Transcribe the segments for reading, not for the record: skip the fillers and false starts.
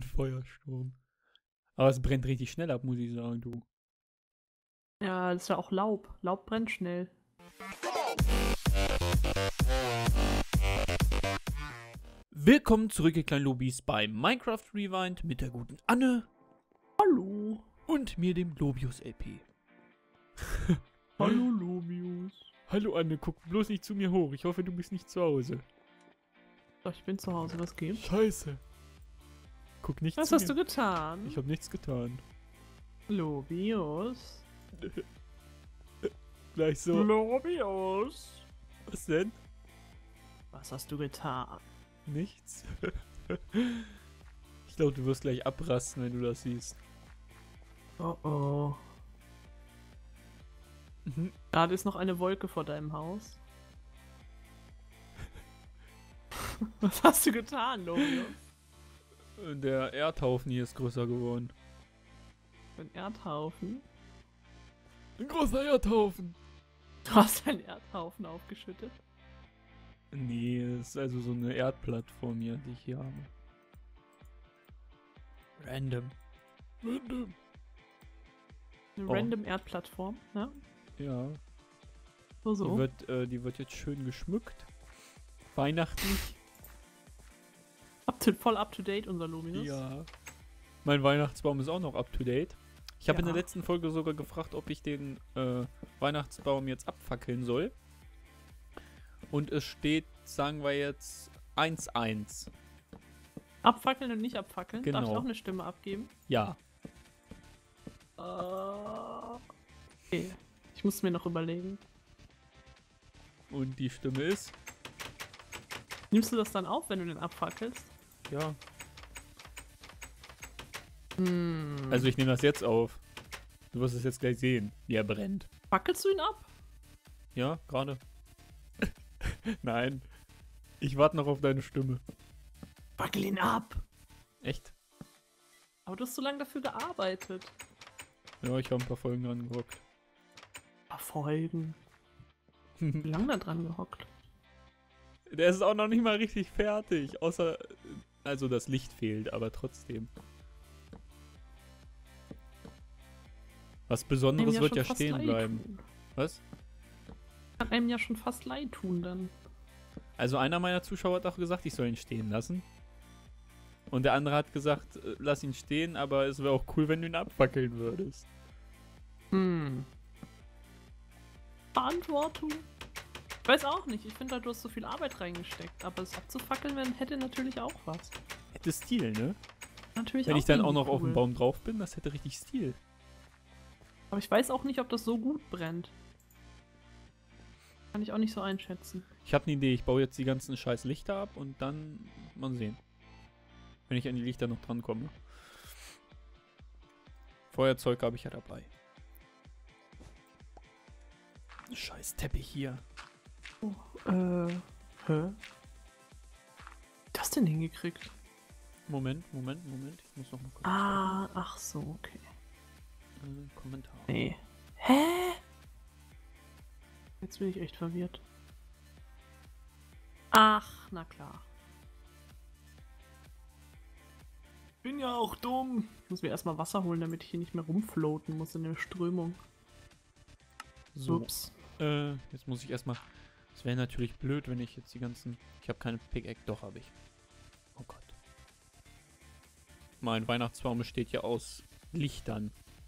Ein Feuersturm. Aber es brennt richtig schnell ab, muss ich sagen, du. Ja, das ist ja auch Laub. Laub brennt schnell. Willkommen zurück, ihr kleinen Lobis, bei Minecraft Rewind mit der guten Anne. Hallo. Und mir, dem Lobius LP. Hallo, Lobius. Hallo Anne, guck bloß nicht zu mir hoch. Ich hoffe, du bist nicht zu Hause. Doch, ich bin zu Hause, was gibt's? Scheiße. Guck nicht Was zu hast mir. du getan? Ich habe nichts getan. Lobius. Gleich so. Lobius. Was denn? Was hast du getan? Nichts. Ich glaube, du wirst gleich abrasten, wenn du das siehst. Oh oh. Mhm. Gerade ist noch eine Wolke vor deinem Haus. Was hast du getan, Lobius? Der Erdhaufen hier ist größer geworden. Ein Erdhaufen? Ein großer Erdhaufen. Du hast einen Erdhaufen aufgeschüttet? Nee, das ist also so eine Erdplattform hier, die ich hier habe. Random. Random. Eine Oh. random Erdplattform, ne? Ja. So. Die wird jetzt schön geschmückt. Weihnachtlich. Voll up to date, unser Lobius. Ja. Mein Weihnachtsbaum ist auch noch up to date. Ich habe in der Ja. letzten Folge sogar gefragt, ob ich den Weihnachtsbaum jetzt abfackeln soll. Und es steht, sagen wir jetzt, 1-1. Abfackeln und nicht abfackeln? Darf ich Genau. auch eine Stimme abgeben? Ja. Okay. Ich muss mir noch überlegen. Und die Stimme ist? Nimmst du das dann auf, wenn du den abfackelst? Ja. Hm. Also ich nehme das jetzt auf. Du wirst es jetzt gleich sehen, wie er brennt. Fackelst du ihn ab? Ja, gerade. Nein. Ich warte noch auf deine Stimme. Fackel ihn ab! Echt? Aber du hast so lange dafür gearbeitet. Ja, ich habe ein paar Folgen dran gehockt. Folgen. Wie lange da dran gehockt? Der ist auch noch nicht mal richtig fertig. Außer, also das Licht fehlt, aber trotzdem. Was Besonderes wird ja schon fast stehen leid bleiben. tun. Was? Kann einem ja schon fast leid tun dann. Also einer meiner Zuschauer hat auch gesagt, ich soll ihn stehen lassen. Und der andere hat gesagt, lass ihn stehen, aber es wäre auch cool, wenn du ihn abfackeln würdest. Hm. Verantwortung? Ich weiß auch nicht. Ich finde, du hast so viel Arbeit reingesteckt. Aber es abzufackeln hätte natürlich auch was. Hätte Stil, ne? Natürlich Wenn ich dann auch irgendwie noch auf dem cool. Baum drauf bin, das hätte richtig Stil. Aber ich weiß auch nicht, ob das so gut brennt. Kann ich auch nicht so einschätzen. Ich habe eine Idee, ich baue jetzt die ganzen scheiß Lichter ab und dann mal sehen. Wenn ich an die Lichter noch dran komme. Feuerzeug habe ich ja dabei. Scheiß Teppich hier. Hä? Wie das denn hingekriegt? Moment. Ich muss noch mal kurz Ach so, okay. Kommentar. Nee. Hä? Jetzt bin ich echt verwirrt. Ach, na klar. Bin ja auch dumm. Ich muss mir erstmal Wasser holen, damit ich hier nicht mehr rumfloaten muss in der Strömung. So. Ups. Jetzt muss ich erstmal. Es wäre natürlich blöd, wenn ich jetzt die ganzen. Ich habe keine Pickaxe, doch habe ich. Oh Gott. Mein Weihnachtsbaum besteht ja aus Lichtern.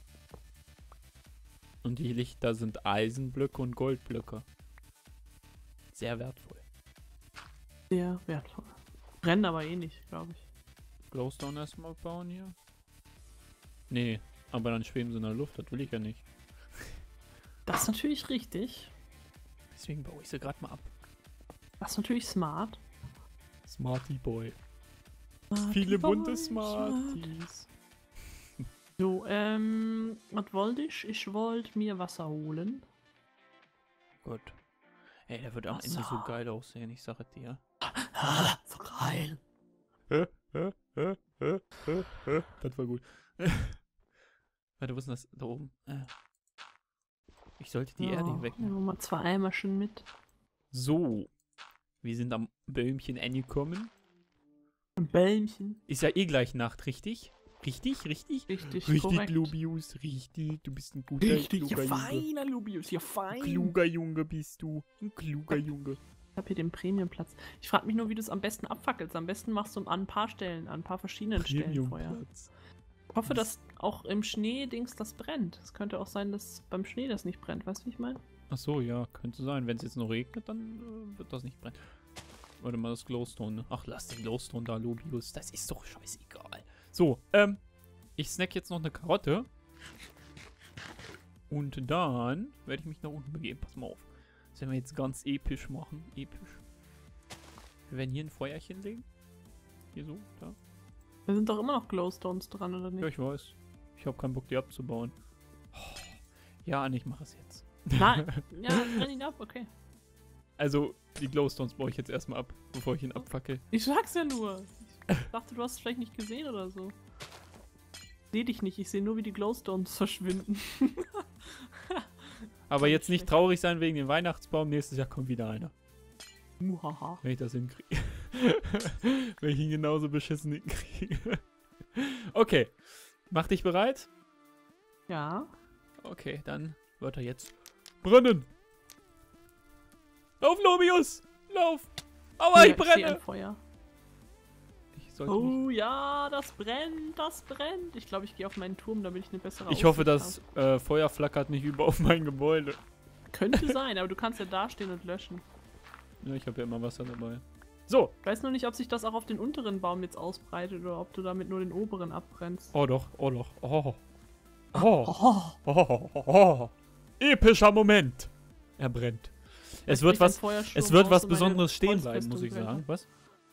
Und die Lichter sind Eisenblöcke und Goldblöcke. Sehr wertvoll. Sehr wertvoll. Brennen aber eh nicht, glaube ich. Glowstone erstmal bauen hier? Nee, aber dann schweben sie in der Luft, das will ich ja nicht. Das ist natürlich richtig. Deswegen baue ich sie gerade mal ab. Das ist natürlich smart. Smarty Boy. Smarty Viele Boy, bunte Smarties. So, was wollte ich? Ich wollte mir Wasser holen. Gut. Ey, der wird am Ende so Wasser. geil aussehen, ich sage dir. So geil. Das war gut. Warte, wo ist denn das? Da oben. Ich sollte die Erde hier wegnehmen. Nehmen wir mal 2 Eimerchen mit. So. Wir sind am Bäumchen angekommen. Ein Bällchen. Ist ja eh gleich Nacht, richtig? Richtig? Richtig, korrekt. Lubius, richtig. Du bist ein guter, Richtig, ja kluger Junge. feiner Lubius, ja fein. Kluger Junge bist du. Ein kluger Junge. Ich habe hier den Premiumplatz. Ich frage mich nur, wie du es am besten abfackelst. Am besten machst du an ein paar Stellen, an ein paar verschiedenen Stellen Feuer. Premiumplatz. Ich hoffe, dass auch im Schnee-Dings das brennt. Es könnte auch sein, dass beim Schnee das nicht brennt. Weißt du, wie ich meine? Ach so, ja, könnte sein. Wenn es jetzt noch regnet, dann wird das nicht brennen. Warte mal, das Glowstone, ne? Ach, lass den Glowstone da, Lubius. Das ist doch scheißegal. So, ich snack jetzt noch eine Karotte. Und dann werde ich mich nach unten begeben. Pass mal auf. Das werden wir jetzt ganz episch machen. Episch. Wir werden hier ein Feuerchen legen. Hier so, da. Da sind doch immer noch Glowstones dran, oder nicht? Ja, ich weiß. Ich habe keinen Bock, die abzubauen. Oh. Ja, Anne, ich mache es jetzt. Nein, ja, brenn ihn ab, okay. Also, die Glowstones baue ich jetzt erstmal ab, bevor ich ihn abfackel. Ich sag's ja nur. Ich dachte, du hast es vielleicht nicht gesehen oder so. Ich seh dich nicht, ich sehe nur, wie die Glowstones verschwinden. Aber jetzt nicht traurig sein wegen dem Weihnachtsbaum. Nächstes Jahr kommt wieder einer. Muhaha. Wenn ich das hinkriege. Wenn ich ihn genauso beschissen hinkriege. Okay. Mach dich bereit? Ja. Okay, dann wird er jetzt brennen. Lauf, Lobius! Lauf! Aua, ich Ja, seh ein brenne! Feuer. Ich sollte nicht. Oh ja, das brennt, das brennt. Ich glaube, ich gehe auf meinen Turm, damit ich eine bessere Ich hoffe, Aussicht das Feuer flackert nicht über auf mein Gebäude. hab. Könnte sein, aber du kannst ja dastehen und löschen. Ja, ich habe ja immer Wasser dabei. So. Ich weiß nur nicht, ob sich das auch auf den unteren Baum jetzt ausbreitet oder ob du damit nur den oberen abbrennst. Oh doch, oh doch. Oh. Oh. Oh. Epischer Moment. Er brennt. Es wird was Besonderes stehen bleiben, muss ich sagen. Was?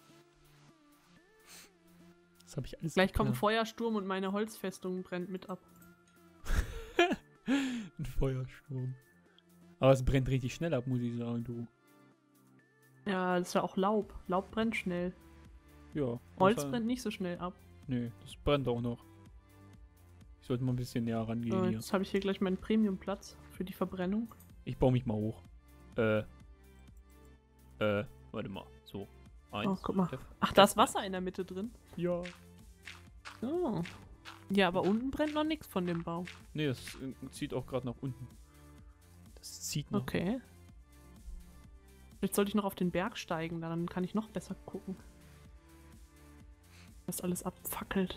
Das habe ich alles Gleich kommt ein geplant. Feuersturm und meine Holzfestung brennt mit ab. Ein Feuersturm. Aber es brennt richtig schnell ab, muss ich sagen, du. Ja, das ist ja auch Laub. Laub brennt schnell. Ja. Holz das- brennt nicht so schnell ab. Nee, das brennt auch noch. Ich sollte mal ein bisschen näher rangehen So, hier. jetzt habe ich hier gleich meinen Premiumplatz für die Verbrennung. Ich baue mich mal hoch. Warte mal. So. Eins. Oh, guck mal. F. Ach, da ist Wasser in der Mitte drin. Ja. Oh. Ja, aber unten brennt noch nichts von dem Baum. Nee, das zieht auch gerade nach unten. Das zieht noch. Okay. Jetzt sollte ich noch auf den Berg steigen, dann kann ich noch besser gucken. Was alles abfackelt.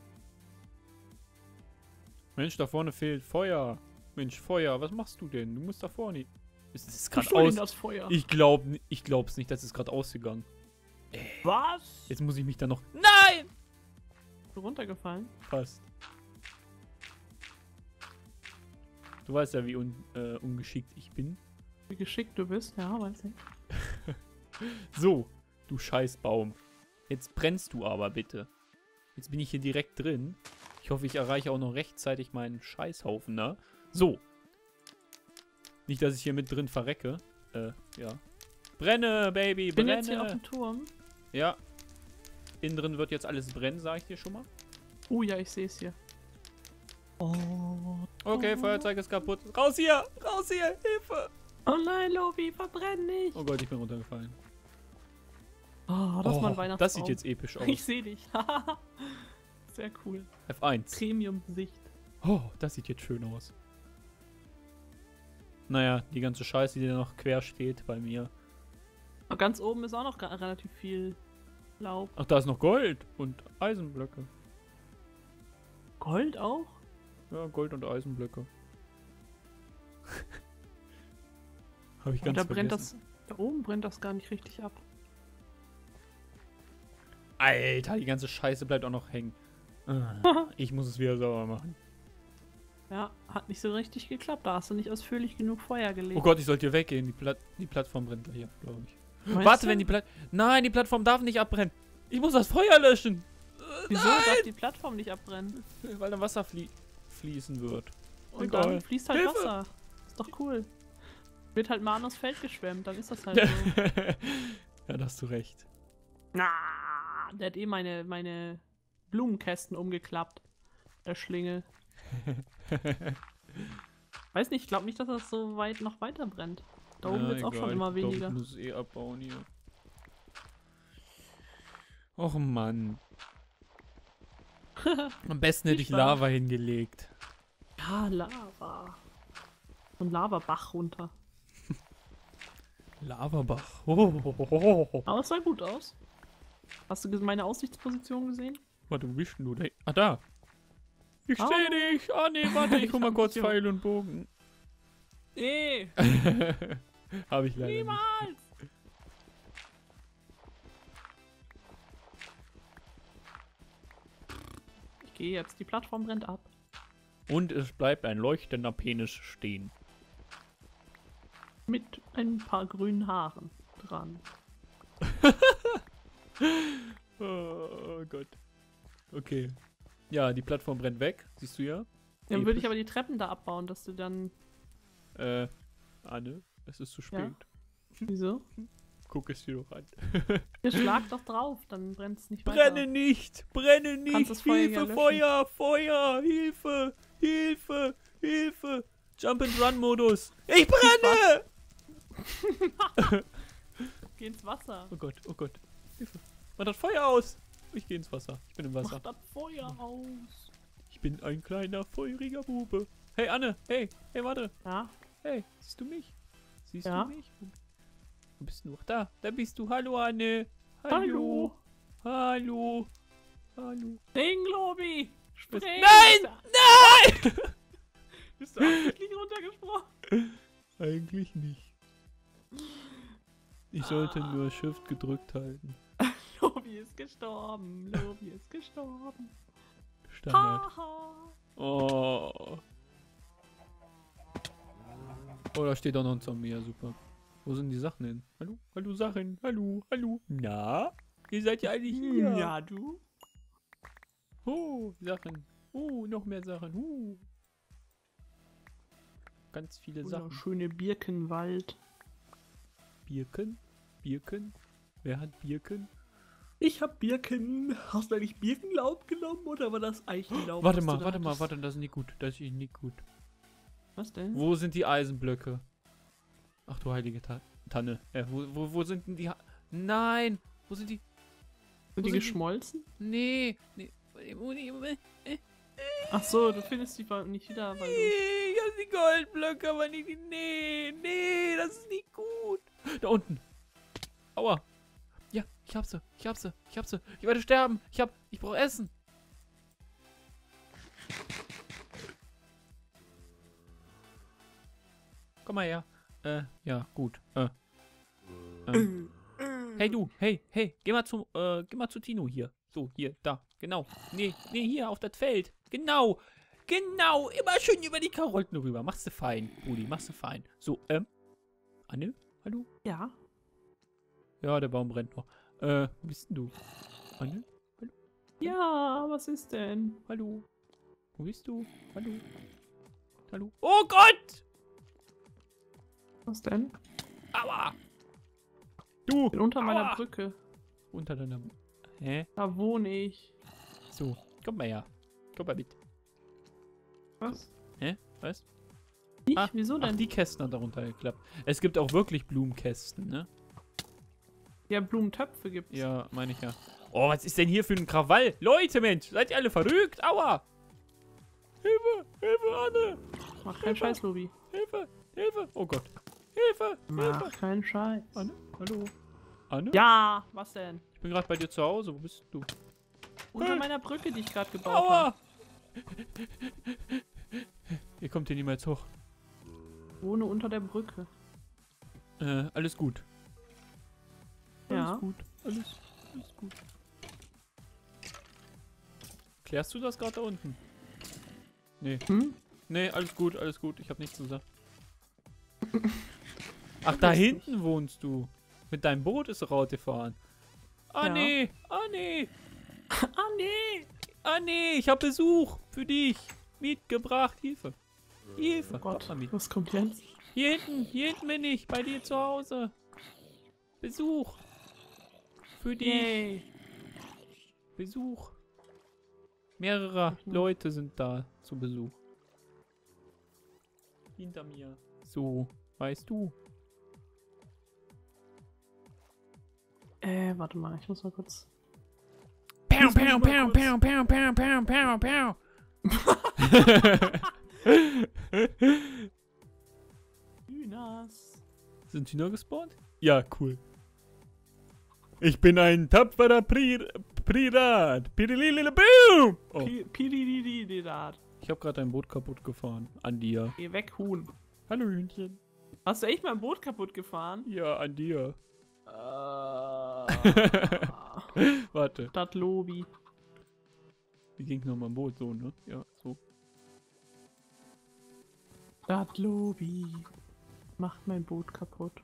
Mensch, da vorne fehlt Feuer. Mensch, Feuer, was machst du denn? Du musst da vorne. Ist das Wo gerade soll denn aus? das Feuer? Ich glaub's nicht, das ist gerade ausgegangen. Was? Jetzt muss ich mich da noch. Nein! Bist du runtergefallen? Fast. Du weißt ja, wie ungeschickt ich bin. Wie geschickt du bist, ja, weiß ich. So, du Scheißbaum. Jetzt brennst du aber bitte. Jetzt bin ich hier direkt drin. Ich hoffe, ich erreiche auch noch rechtzeitig meinen Scheißhaufen, ne? So. Nicht, dass ich hier mit drin verrecke. Ja. Brenne, Baby, Ich bin brenne. jetzt hier auf dem Turm. Ja. Innen drin wird jetzt alles brennen, sage ich dir schon mal. Oh ja, ich sehe es hier. Oh. Okay, Feuerzeug ist kaputt. Raus hier! Raus hier! Hilfe! Oh nein, Lobi, verbrenn nicht. Oh Gott, ich bin runtergefallen. Oh, das ist mein Weihnachtsbaum. Das sieht jetzt episch aus. Ich sehe dich. Sehr cool. F1. Premium-Sicht. Oh, das sieht jetzt schön aus. Naja, die ganze Scheiße, die da noch quer steht bei mir. Aber ganz oben ist auch noch relativ viel Laub. Ach, da ist noch Gold und Eisenblöcke. Gold auch? Ja, Gold und Eisenblöcke. Habe ich Aber ganz da brennt vergessen. das. Da oben brennt das gar nicht richtig ab. Alter, die ganze Scheiße bleibt auch noch hängen. Ah, ich muss es wieder sauber machen. Ja, hat nicht so richtig geklappt. Da hast du nicht ausführlich genug Feuer gelegt. Oh Gott, ich sollte hier weggehen. Die Plattform brennt gleich ab, glaube ich. Meinst Warte, du? wenn die Nein, die Plattform darf nicht abbrennen. Ich muss das Feuer löschen. Wieso darf die Plattform nicht abbrennen? Weil dann Wasser fließen wird. Und Egal. dann fließt halt Hilfe! Wasser. Ist doch cool. Wird halt mal ans Feld geschwemmt, dann ist das halt so. Ja, da hast du recht. Na, der hat eh meine Blumenkästen umgeklappt. Der Schlingel. Weiß nicht, ich glaube nicht, dass das so weit noch weiter brennt. Da oben wird es auch schon immer weniger. Ich muss es eh abbauen hier. Och Mann. Am besten hätte ich Nicht wahr? Lava hingelegt. Ja, Lava. So ein Lavabach runter. Lavabach. Oh. Aber es sah gut aus. Hast du meine Aussichtsposition gesehen? Warte, wo bist denn du? Ah, da. Ich Hallo. sehe dich. Ah, nee, warte, ich hol mal hab kurz dich. Pfeil und Bogen. Nee, Habe ich leider nicht. niemals. Ich gehe jetzt, die Plattform brennt ab. Und es bleibt ein leuchtender Penis stehen. Mit ein paar grünen Haaren dran. Oh Gott. Okay. Ja, die Plattform brennt weg. Siehst du ja? Dann würde ich Episch. aber die Treppen da abbauen, dass du dann... Anne, es ist zu spät. Ja? Wieso? Guck es dir doch an. Ja, schlag doch drauf, dann brennt es nicht Brenne weiter. nicht! Brenne nicht! Kannst das Feuer ja Hilfe, löschen. Feuer! Feuer! Hilfe! Hilfe! Hilfe! Jump and Run Modus! Ich brenne! Geh ins Wasser. Oh Gott, oh Gott. Hilfe. Mach das Feuer aus! Ich gehe ins Wasser. Ich bin im Mach Wasser. das Feuer aus. Ich bin ein kleiner, feuriger Bube. Hey, Anne! Hey! Hey, warte! Ja? Hey, siehst du mich? Siehst Ja. du mich? Wo bist du noch? Da! Da bist du! Hallo, Anne! Hallo. Hallo! Hallo! Dinglobi! Spring! Nein! Nein! Bist du absichtlich runtergesprungen? Eigentlich nicht. Ich sollte nur Shift gedrückt halten. Lobi ist gestorben. Lobi ist gestorben. Standard. Haha. Oh. Oh, da steht auch noch ein Zombie. Ja, super. Wo sind die Sachen hin? Hallo? Hallo, Sachen. Hallo? Hallo? Na? Ihr seid ja eigentlich hier. Ja, du? Oh, Sachen. Noch mehr Sachen. Ganz viele Sachen. Schöne Birkenwald. Birken? Birken? Wer hat Birken? Ich hab Birken. Hast du eigentlich Birkenlaub genommen oder war das Eichenlaub? Warte was mal, du da warte mal, hattest? warte, das ist nicht gut. Das ist nicht gut. Was denn? Wo sind die Eisenblöcke? Ach du heilige Tanne. Wo sind denn die... Nein! Wo sind die... Sind wo die sind geschmolzen? Nee. Ach so, du findest die nicht wieder, weil du... Ich hab die Goldblöcke, aber nicht die... Nee, das ist nicht gut. Da unten. Aua. Ja, ich hab sie. Ich werde sterben. Ich brauche Essen. Komm mal her. Ja, gut. Hey du, hey, geh mal zu Tino hier. So, hier, da, genau. Nee, hier, auf das Feld. Genau, immer schön über die Karotten rüber. Machst du fein, Brudi, machst du fein. So, Anne, hallo? Ja? Ja, der Baum brennt noch. Wo bist denn du? Anne, Ja, was ist denn? hallo? Wo bist du? Hallo? Oh Gott! Was denn? Aua! Du! Bin unter meiner Aua! Brücke. Unter deiner... Hä? Da wohne ich. So, komm mal her. Komm mal mit. Was? Hä? Was? Ich? Ah, Wieso Ach, denn? die Kästen hat darunter geklappt. Es gibt auch wirklich Blumenkästen, ne? Ja, Blumentöpfe gibt's. Ja, meine ich ja. Oh, was ist denn hier für ein Krawall? Leute, Mensch, seid ihr alle verrückt? Aua! Hilfe, Anne! Mach keinen Scheiß, Lobi. Hilfe! Oh Gott. Hilfe! Mach keinen Scheiß. Anne? Hallo? Anne? Ja, was denn? Ich bin gerade bei dir zu Hause. Wo bist du? Unter meiner Brücke, die ich gerade gebaut Aua! habe. Ihr kommt hier niemals hoch. Wohne unter der Brücke. Alles gut. Ja. Alles gut. Alles gut. Klärst du das gerade da unten? Nee. Hm? Nee, alles gut. Ich habe nichts gesagt. Ach, da hinten wohnst du. Mit deinem Boot ist Raute gefahren. Ah, Ja. nee. Ah, nee. Ich habe Besuch für dich. Mitgebracht. Hilfe. Oh Gott, Komm mal mit. was kommt jetzt? Hier hinten bin ich. Bei dir zu Hause. Besuch. Für dich. Yay. Besuch. Mehrere Leute sind da zu Besuch. Hinter mir. So, weißt du. Warte mal, ich muss mal kurz... Pow, mal pow, kurz. pow, pow, pow, pow, pow, pow. Hühners. Sind Hühner gespawnt? Ja, cool. Ich bin ein tapferer Pirat. Pirililiboom. Oh, Pirididididad. ich habe gerade ein Boot kaputt gefahren. An dir. Geh weg, Huhn. Hallo Hühnchen. Hast du echt mein Boot kaputt gefahren? Ja, an dir. Äh. Warte. Das Lobi. Wie ging nochmal ein Boot? So, ne? Ja, so. Das Lobi. Macht mein Boot kaputt.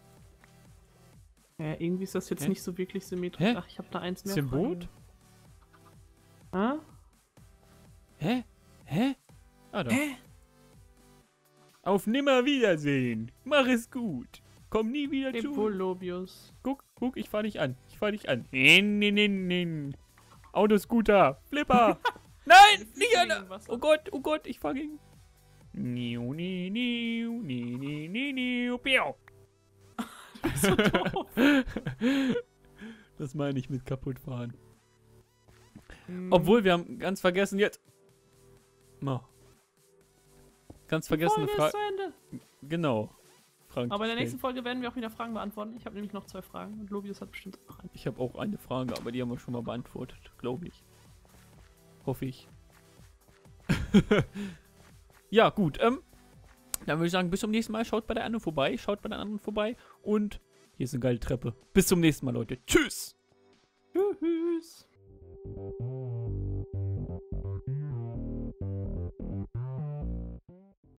Ja, irgendwie ist das jetzt Hä? nicht so wirklich symmetrisch. Hä? Ach, ich habe da eins mehr. Ist hier ein Boot? Ah? Hä? Hä? Ah, da. Hä? Auf Nimmerwiedersehen. Mach es gut. Komm nie wieder zu. Epolobius. Guck, ich fahr dich an. Ich fahr dich an. Nin. Autoscooter. Flipper. Nein, nicht an. Oh Gott, ich fahr gegen. Niu, ni, niu, ni, ni, ni, niu, piau. So doof. Das meine ich mit kaputt fahren. Hm. Obwohl, wir haben ganz vergessen jetzt. Oh. Ganz vergessen eine Folge ist Frage. zu Ende. Genau. Frank, Aber in der stell. nächsten Folge werden wir auch wieder Fragen beantworten. Ich habe nämlich noch 2 Fragen und Lobius hat bestimmt auch eine. Ich habe auch eine Frage, aber die haben wir schon mal beantwortet, glaube ich. Hoffe ich. Ja, gut. Dann würde ich sagen, bis zum nächsten Mal. Schaut bei der anderen vorbei. Schaut bei den anderen vorbei. Und hier ist eine geile Treppe. Bis zum nächsten Mal, Leute. Tschüss. Tschüss.